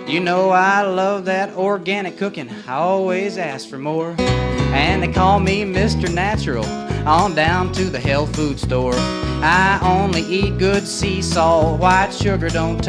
You know I love that organic cooking, I always ask for more. And they call me Mr. Natural, on down to the health food store. I only eat good sea salt, white sugar don't